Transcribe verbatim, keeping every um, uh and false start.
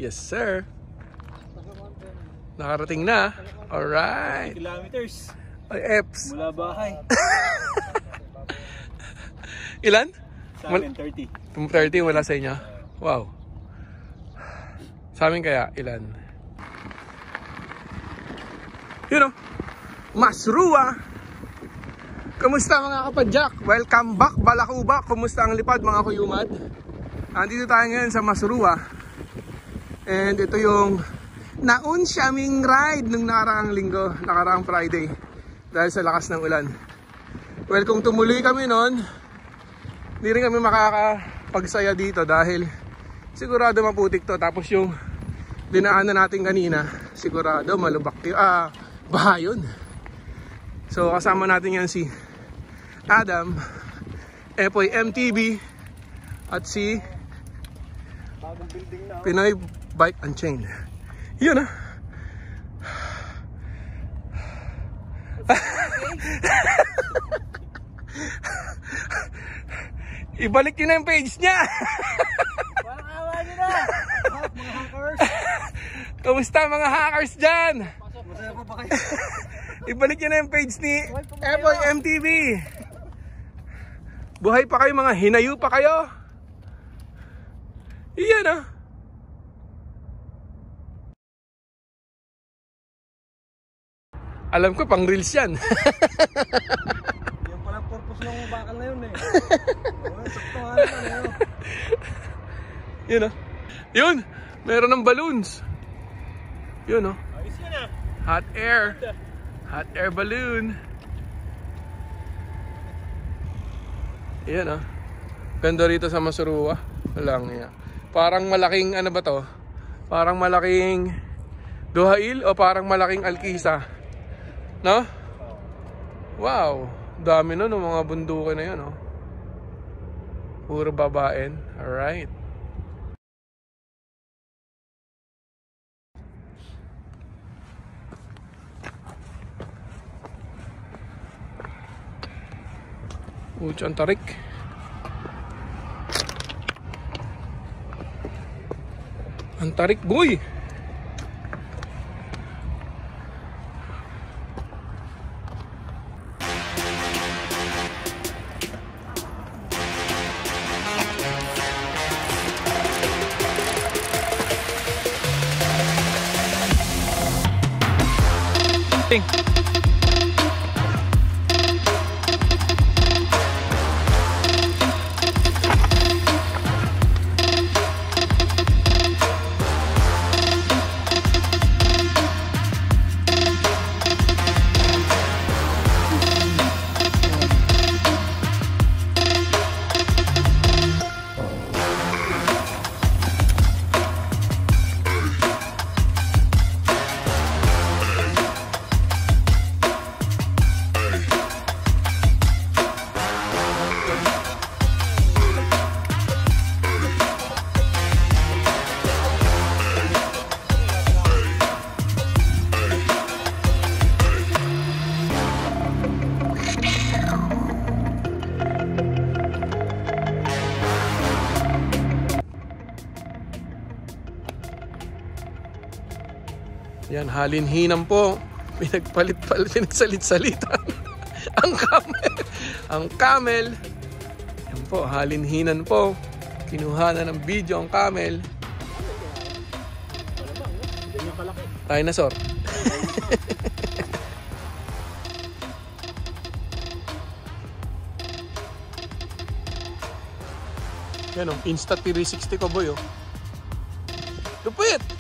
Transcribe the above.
Yes, sir. Nakarating na. Alright. Kilometers. Ay, Eps. Mula bahay. Ilan? Sa amin, thirty. thirty wala sa inyo? Wow. Sa amin kaya, ilan? Yun o. Mazrouah. Kamusta mga kapadyak? Welcome back, Balakuba. Kumusta ang lipad mga kuyumad? Andito tayo ngayon sa Mazrouah. And ito yung naun siyaming ride nung nakaraang linggo, nakaraang Friday. Dahil sa lakas ng ulan. Well, kung tumuloy kami noon, hindi rin kami makakapagsaya dito dahil sigurado maputik to. Tapos yung dinaanan natin kanina, sigurado malubak yun. Ah, baha yun. So kasama natin yan si Adam, Epoy M T V at si Pinoy Bike and Chain. Yun ah. Ibalik nyo na yung page niya. Parang awa nyo na. Mga hackers. Kamusta mga hackers dyan? Masaya pa ba kayo? Ibalik nyo na yung page ni Epoy M T V. Buhay pa kayo mga hinayu pa kayo. Iyan ah. Alam ko pang reels yan. Yung palang purpose ng bakal na yun eh. Saktuhan na na yun. Yun ah. Yun. Meron ng balloons. Yun oh. Ayos yun ah. Hot air. Hot air balloon. Yan ah. Ganda rito sa Mazrouah. Walang niya. Parang malaking ano ba to? Parang malaking Duhail o parang malaking Alkisa. No? Wow. Dami no ng mga bundukin na yun oh. Puro babaen. Alright. Uch, ang tarik. Ang tarik, boy. Ting. Yan, halinhinan po. Pinagpalit-palit, pinagsalit-salitan. Ang camel. Ang camel. Yan po, halinhinan po. Kinuha na ng video ang camel. Dinosaur. Yan o, Insta three sixty ko boy o. Lupit!